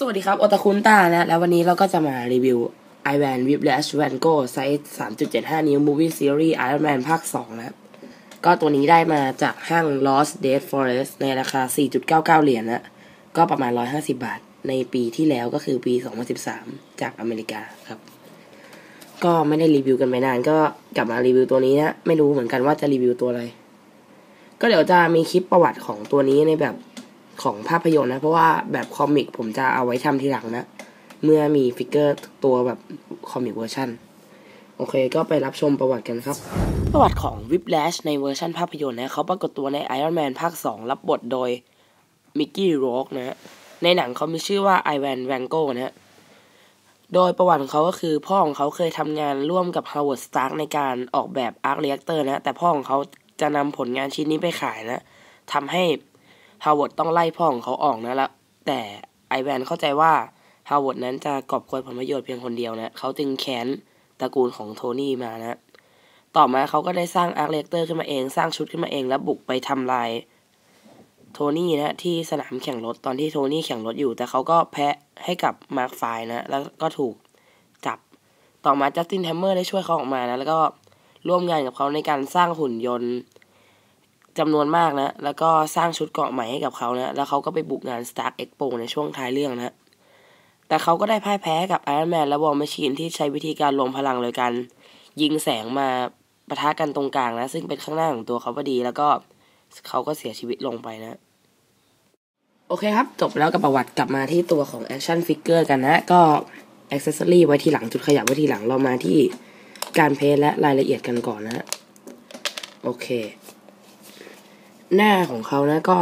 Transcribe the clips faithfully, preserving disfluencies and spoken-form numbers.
สวัสดีครับโอตาคุนต้านะแล้ววันนี้เราก็จะมารีวิว Ivan Whiplash Van Gogh ไซส์ สามจุดเจ็ดห้า นิ้ว Movie Series Iron Man ภาคสองนะครับก็ตัวนี้ได้มาจากห้าง Lost Dead Forest ในราคา สี่จุดเก้าเก้า เหรียญนะก็ประมาณหนึ่งร้อยห้าสิบบาทในปีที่แล้วก็คือปี สองพันสิบสาม จากอเมริกาครับก็ไม่ได้รีวิวกันไปนานก็กลับมารีวิวตัวนี้นะไม่รู้เหมือนกันว่าจะรีวิวตัวอะไรก็เดี๋ยวจะมีคลิปประวัติของตัวนี้ในแบบของภาพยนตร์นะเพราะว่าแบบคอมิกผมจะเอาไว้ทำทีหลังนะเมื่อมีฟิกเกอร์ตัวแบบคอมิกเวอร์ชันโอเคก็ไปรับชมประวัติกันครับประวัติของ Whiplash ในเวอร์ชันภาพยนตร์นะเขาปรากฏตัวใน Iron Man ภาคสองรับบทโดยมิกกี้โรกนะในหนังเขามีชื่อว่า Ivan Van Gogh นะโดยประวัติของเขาก็คือพ่อของเขาเคยทำงานร่วมกับ Howard Stark ในการออกแบบ Arc Reactor นะแต่พ่อของเขาจะนำผลงานชิ้นนี้ไปขายนะทำให้ฮาวเวิร์ดต้องไล่พ่อของเขาออกนะแล้วแต่ไอแวนเข้าใจว่าฮาวเวิร์ดนั้นจะกอบโกยผลประโยชน์เพียงคนเดียวนะเขาจึงแค้นตระกูลของโทนี่มานะต่อมาเขาก็ได้สร้างอาร์คเรียกเตอร์ขึ้นมาเองสร้างชุดขึ้นมาเองแล้วบุกไปทำลายโทนี่นะที่สนามแข่งรถตอนที่โทนี่แข่งรถอยู่แต่เขาก็แพ้ให้กับมาร์คไฟนะแล้วก็ถูกจับต่อมาจัสตินแฮมเมอร์ได้ช่วยเขาออกมานะแล้วก็ร่วมงานกับเขาในการสร้างหุ่นยนต์จำนวนมากนะแล้วก็สร้างชุดเกราะใหม่ให้กับเขานะแล้วเขาก็ไปบุกงาน Stark Expo ในช่วงท้ายเรื่องนะแต่เขาก็ได้พ่ายแพ้กับ Iron Man และ War Machine ที่ใช้วิธีการรวมพลังโดยการยิงแสงมาปะทะกันตรงกลางนะซึ่งเป็นข้างหน้าของตัวเขาพอดีแล้วก็เขาก็เสียชีวิตลงไปนะโอเคครับจบแล้วกับประวัติกลับมาที่ตัวของ Action Figure กันนะก็ Accessory ไว้ทีหลังจุดขยับไว้ทีหลังเรามาที่การเพ้นท์และรายละเอียดกันก่อนนะโอเคหน้าของเขานะก็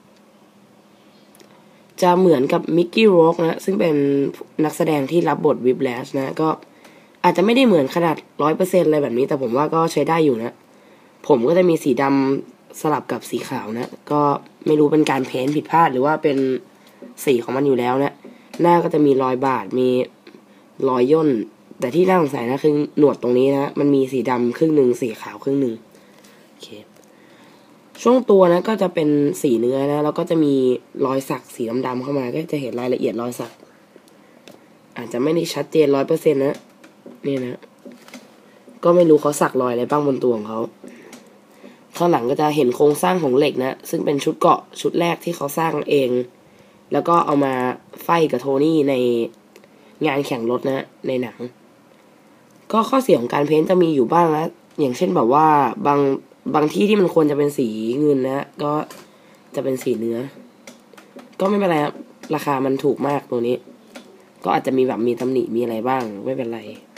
จะเหมือนกับมิกกี้โรกนะซึ่งเป็นนักแสดงที่รับบทวิปแลชนะก็อาจจะไม่ได้เหมือนขนาด ร้อยเปอร์เซ็นต์ อะไรแบบนี้แต่ผมว่าก็ใช้ได้อยู่นะผมก็จะมีสีดำสลับกับสีขาวนะก็ไม่รู้เป็นการเพ้นท์ผิดพลาดหรือว่าเป็นสีของมันอยู่แล้วนะหน้าก็จะมีรอยบาดมีรอยย่นแต่ที่น่าสงสัยนะคือหนวดตรงนี้นะมันมีสีดำครึ่งหนึ่งสีขาวครึ่งหนึ่งโอเคช่วงตัวนะก็จะเป็นสีเนื้อนะแล้วก็จะมีรอยสักสีดำๆเข้ามาก็จะเห็นรายละเอียดรอยสักอาจจะไม่ได้ชัดเจน ร้อยเปอร์เซ็นต์ นะนี่นะก็ไม่รู้เขาสักรอยอะไรบ้างบนตัวของเขาข้างหลังก็จะเห็นโครงสร้างของเหล็กนะซึ่งเป็นชุดเกราะชุดแรกที่เขาสร้างเองแล้วก็เอามาไฟกับโทนี่ในงานแข่งรถนะในหนังก็ข้อเสียของการเพ้นท์จะมีอยู่บ้างนะอย่างเช่นแบบว่าบางบางที่ที่มันควรจะเป็นสีเงินนะก็จะเป็นสีเนื้อก็ไม่เป็นไรครับราคามันถูกมากตัวนี้ก็อาจจะมีแบบมีตำหนิมีอะไรบ้างไม่เป็นไร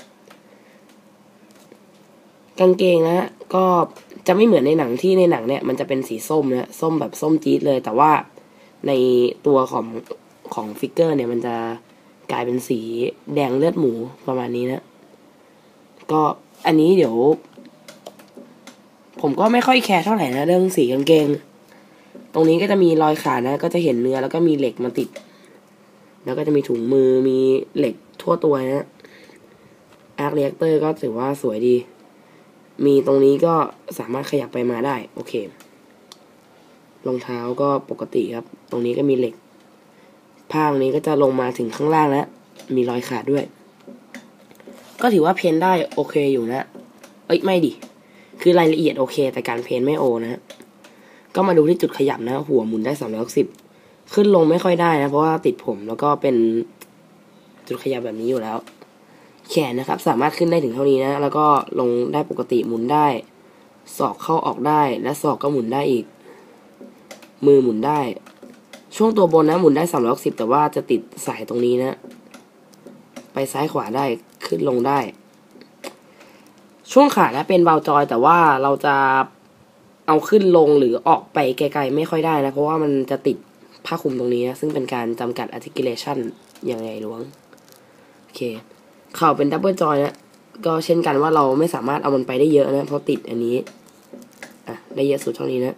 กางเกงนะก็จะไม่เหมือนในหนังที่ในหนังเนี่ยมันจะเป็นสีส้มนะส้มแบบส้มจี๊ดเลยแต่ว่าในตัวของของฟิกเกอร์เนี่ยมันจะกลายเป็นสีแดงเลือดหมูประมาณนี้นะก็อันนี้เดี๋ยวผมก็ไม่ค่อยแคร์เท่าไหร่นะเรื่องสีกางเกงตรงนี้ก็จะมีรอยขาดนะก็จะเห็นเนื้อแล้วก็มีเหล็กมาติดแล้วก็จะมีถุงมือมีเหล็กทั่วตัวนะอาร์คเรียกเตอร์ก็ถือว่าสวยดีมีตรงนี้ก็สามารถขยับไปมาได้โอเครองเท้าก็ปกติครับตรงนี้ก็มีเหล็กผ้าตรงนี้ก็จะลงมาถึงข้างล่างแล้วมีรอยขาดด้วยก็ถือว่าเพ้นได้โอเคอยู่นะเอ้ยไม่ดิคือรายละเอียดโอเคแต่การเพ้นไม่โอนะก็มาดูที่จุดขยับนะหัวหมุนได้สามร้อยหกสิบขึ้นลงไม่ค่อยได้นะเพราะว่าติดผมแล้วก็เป็นจุดขยับแบบนี้อยู่แล้วแขนนะครับสามารถขึ้นได้ถึงเท่านี้นะแล้วก็ลงได้ปกติหมุนได้ศอกเข้าออกได้และศอกก็หมุนได้อีกมือหมุนได้ช่วงตัวบนนะหมุนได้สามร้อยหกสิบแต่ว่าจะติดสายตรงนี้นะไปซ้ายขวาได้ขึ้นลงได้ช่วงขานะเป็นเบาจอยแต่ว่าเราจะเอาขึ้นลงหรือออกไปไกลๆไม่ค่อยได้นะเพราะว่ามันจะติดผ้าคลุมตรงนี้นะซึ่งเป็นการจำกัด articulation อย่างไงล้วงโอเคเข่าเป็นดับเบิลจอยนะก็เช่นกันว่าเราไม่สามารถเอามันไปได้เยอะนะเพราะติดอันนี้อ่ะได้เยอะสุดเท่านี้นะ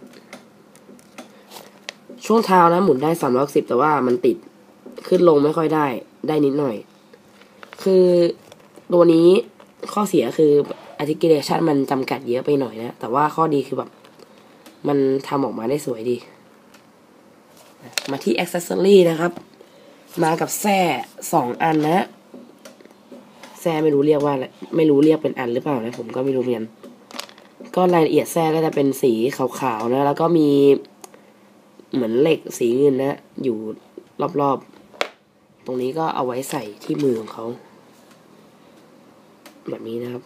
ช่วงเท้านะหมุนได้สามร้อยหกสิบแต่ว่ามันติดขึ้นลงไม่ค่อยได้ได้นิดหน่อยคือตัวนี้ข้อเสียคือ articulation มันจำกัดเยอะไปหน่อยนะแต่ว่าข้อดีคือแบบมันทำออกมาได้สวยดีมาที่ accessory นะครับมากับแส้สองอันนะแส้ไม่รู้เรียกว่าอะไรไม่รู้เรียกเป็นอันหรือเปล่านะผมก็ไม่รู้เหมือนกันก็รายละเอียดแส้ก็จะเป็นสีขาวๆนะแล้วก็มีเหมือนเหล็กสีเงินนะอยู่รอบๆตรงนี้ก็เอาไว้ใส่ที่มือของเขาแบบนี้นะครับ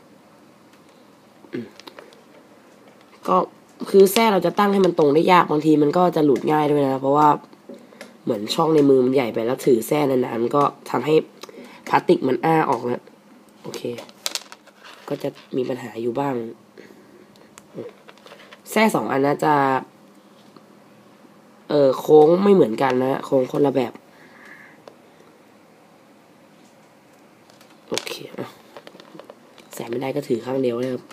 ก็คือแส้เราจะตั้งให้มันตรงได้ยากบางทีมันก็จะหลุดง่ายด้วยนะเพราะว่าเหมือนช่องในมือมันใหญ่ไปแล้วถือแส้นานๆมันก็ทำให้พลาสติกมันอ้าออกนะโอเคก็จะมีปัญหาอยู่บ้างแส้สองอันนะจะเออโค้งไม่เหมือนกันนะโค้งคนละแบบโอเคอ่ะใส่ไม่ได้ก็ถือข้างเดียวนะครับ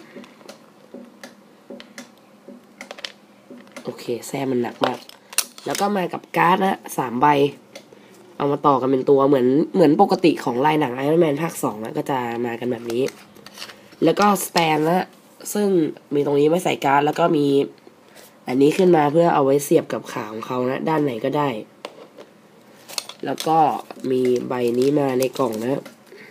โอเคแส้มันหนักมากแล้วก็มากับการ์ดนะสามใบเอามาต่อกันเป็นตัวเหมือนเหมือนปกติของลายหนังไอรอนแมนภาคสองนะก็จะมากันแบบนี้แล้วก็สแตนนะซึ่งมีตรงนี้ไว้ใส่การ์ดแล้วก็มีอันนี้ขึ้นมาเพื่อเอาไว้เสียบกับขาของเขานะด้านไหนก็ได้แล้วก็มีใบนี้มาในกล่องนะ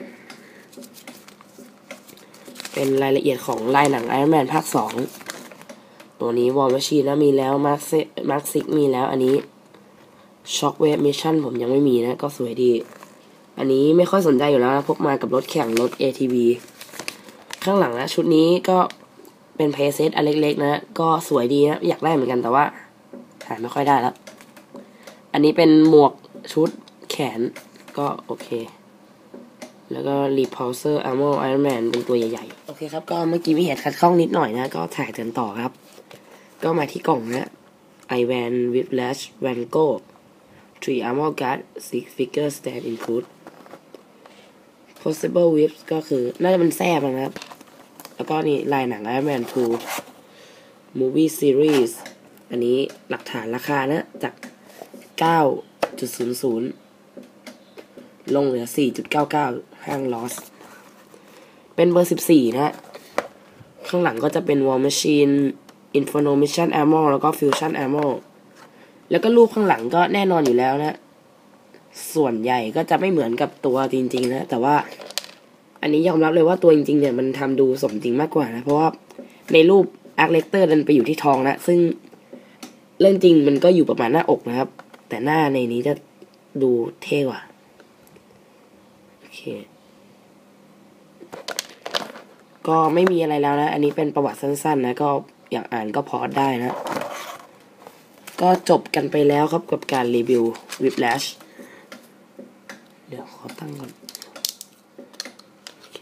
เป็นรายละเอียดของลายหนังไอรอนแมนภาคสองตัวนี้วอลแมชชีนนะมีแล้วมาร์คมาร์คซิกมีแล้วอันนี้ช็อคเวฟมิชชั่นผมยังไม่มีนะก็สวยดีอันนี้ไม่ค่อยสนใจอยู่แล้วนะพกมากับรถแข่งรถ เอ ที วี ข้างหลังนะชุดนี้ก็เป็นเพย์เซตอันเล็กๆนะก็สวยดีนะอยากได้เหมือนกันแต่ว่าหาไม่ค่อยได้แล้วอันนี้เป็นหมวกชุดแขนก็โอเคแล้วก็ Repulsor Armor Iron Man เป็นตัวใหญ่ๆโอเคครับก็เมื่อกี้มีเหตุขัดข้องนิดหน่อยนะก็ถ่ายกันต่อครับก็มาที่กล่องนะ Ivan Whiplash Vanco three Armor Guard six Figure Stand Include Possible Whips ก็คือน่าจะเป็นแซ่บนะครับแล้วก็นี่ลายหนัง Iron Man two Movie Series อันนี้หลักฐานราคานะจาก เก้าจุดศูนย์ศูนย์ ลงเหลือ สี่จุดเก้าเก้า ห้าง Lost เป็นเบอร์สิบสี่นะข้างหลังก็จะเป็น War Machine Inferno Mission Armor แล้วก็ Fusion Armor แล้วก็รูปข้างหลังก็แน่นอนอยู่แล้วนะส่วนใหญ่ก็จะไม่เหมือนกับตัวจริงๆนะแต่ว่าอันนี้ยอมรับเลยว่าตัวจริงๆเนี่ยมันทำดูสมจริงมากกว่านะเพราะว่าในรูปอาร์คเลกเตอร์ดันไปอยู่ที่ท้องนะซึ่งเรื่องจริงมันก็อยู่ประมาณหน้าอกนะครับแต่หน้าในนี้จะดูเท่กว่าโอเคก็ไม่มีอะไรแล้วนะอันนี้เป็นประวัติสั้นๆนะก็อยากอ่านก็พอได้นะก็จบกันไปแล้วครับกับการรีวิว Whiplash เดี๋ยวขอตั้งก่อนโอเค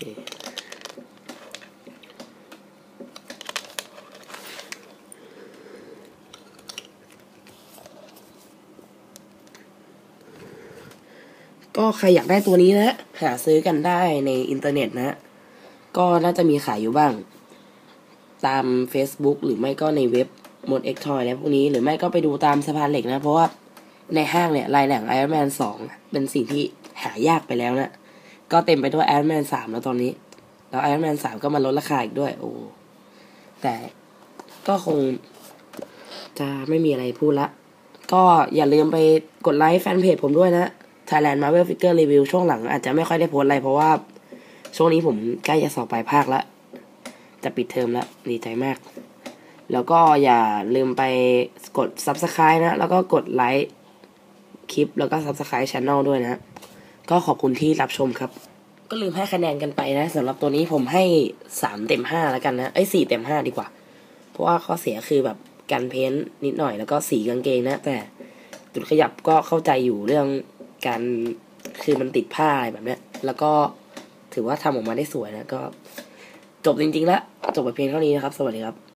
ก็ใครอยากได้ตัวนี้นะหาซื้อกันได้ในอินเทอร์เน็ตนะก็น่าจะมีขายอยู่บ้างตาม Facebook หรือไม่ก็ในเว็บมด X Toy แล้วพวกนี้หรือไม่ก็ไปดูตามสะพานเหล็กนะเพราะว่าในห้างเนี่ยลายหนัง Iron Man สองเป็นสิ่งที่หายากไปแล้วนะก็เต็มไปด้วย Iron Man สามแล้วตอนนี้แล้ว Iron Man สามก็มาลดราคาอีกด้วยโอ้แต่ก็คงจะไม่มีอะไรพูดละก็อย่าลืมไปกดไลค์แฟนเพจผมด้วยนะ Thailand Marvel Figure Review ช่วงหลังอาจจะไม่ค่อยได้โพสอะไรเพราะว่าช่วงนี้ผมใกล้จะสอบปลายภาคแล้วจะปิดเทอมแล้วดีใจมากแล้วก็อย่าลืมไปกด Subscribe นะแล้วก็กดไลค์คลิปแล้วก็ Subscribe Channel ด้วยนะก็ขอบคุณที่รับชมครับก็ลืมให้คะแนนกันไปนะสำหรับตัวนี้ผมให้สามเต็มห้าแล้วกันนะเอ้ยสี่เต็มห้าดีกว่าเพราะว่าข้อเสียคือแบบการเพ้นท์นิดหน่อยแล้วก็สีกางเกงนะแต่จุดขยับก็เข้าใจอยู่เรื่องการคือมันติดผ้าอะไรแบบเนี้ยแล้วก็ถือว่าทำออกมาได้สวยนะก็จบจริงๆแล้วจบไปเพียงเท่านี้นะครับสวัสดีครับ